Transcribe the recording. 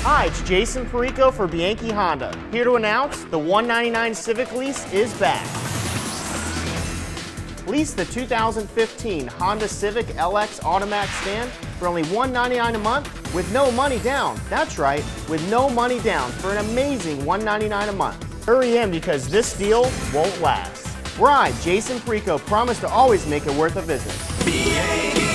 Hi, it's Jason Perico for Bianchi Honda, here to announce the $199 Civic lease is back. Lease the 2015 Honda Civic LX Automatic Stand for only $199 a month with no money down. That's right, with no money down for an amazing $199 a month. Hurry in because this deal won't last. I, Jason Perico, promise to always make it worth a visit.